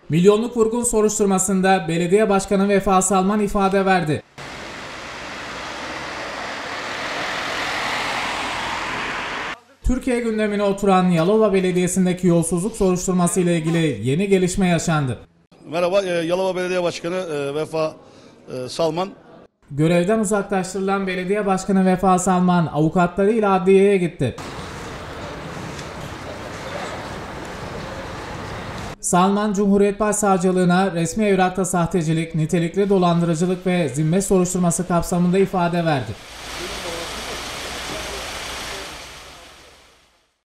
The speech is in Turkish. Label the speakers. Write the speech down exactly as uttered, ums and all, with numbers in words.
Speaker 1: Milyonluk vurgun soruşturmasında belediye başkanı Vefa Salman ifade verdi. Türkiye gündemine oturan Yalova Belediyesi'ndeki yolsuzluk soruşturması ile ilgili yeni gelişme yaşandı.
Speaker 2: Merhaba, Yalova Belediye Başkanı Vefa Salman.
Speaker 1: Görevden uzaklaştırılan belediye başkanı Vefa Salman avukatlarıyla adliyeye gitti. Salman, Cumhuriyet Başsavcılığına resmi evrakta sahtecilik, nitelikli dolandırıcılık ve zimmet soruşturması kapsamında ifade verdi.